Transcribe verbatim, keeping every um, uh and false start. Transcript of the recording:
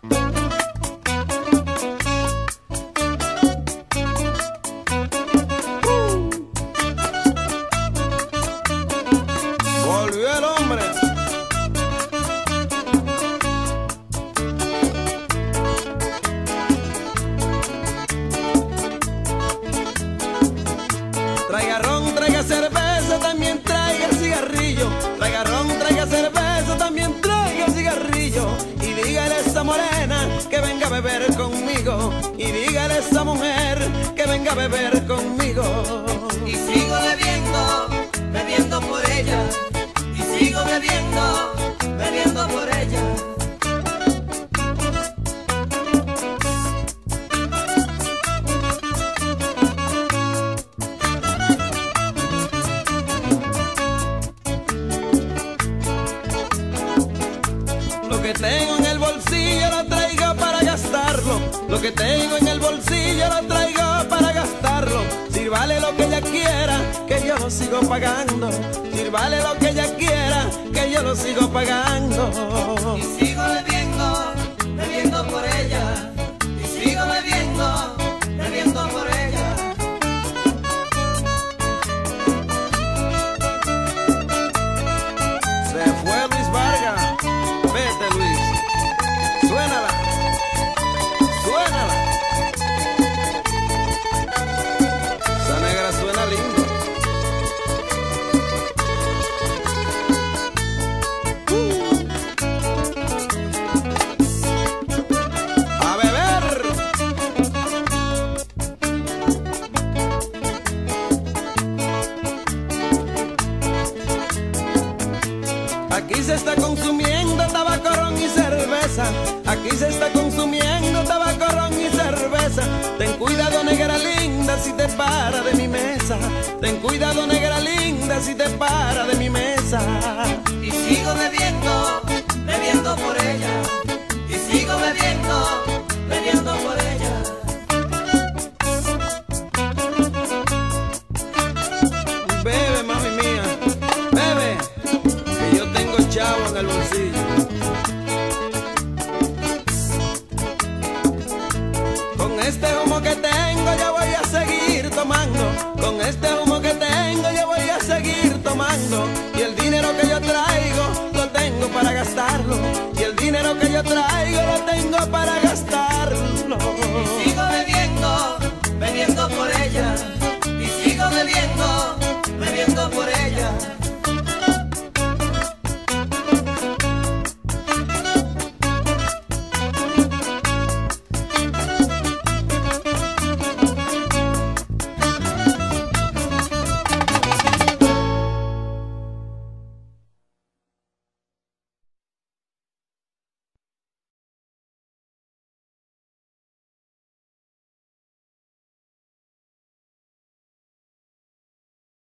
Volvió el hombre. Traiga ron, traiga cerveza, también traiga el cigarrillo. Traiga ron, traiga cerveza, también traiga el cigarrillo. Y dígale a esa morena que venga a beber conmigo. Y dígale a esa mujer que venga a beber conmigo. Y sigo bebiendo, bebiendo por ella. Y sigo bebiendo, bebiendo por ella. Lo que tengo en el bolsillo lo traigo para gastarlo. Lo que tengo en el bolsillo lo traigo para gastarlo. Sírvale lo que ella quiera, que yo lo sigo pagando. Sírvale lo que ella quiera, que yo lo sigo pagando. Y sigo bebiendo, bebiendo por ella. Y sigo bebiendo, bebiendo por ella. Se fue Luis Vargas. Vete, Luis. Suénala. Suénala. Esa negra suena lindo. A beber. Aquí se está consumiendo tabaco, ron y cerveza. Aquí se está consumiendo tabaco, ron y cerveza. Ten cuidado, negra linda, si te para de mi mesa. Ten cuidado, negra linda, si te para de mi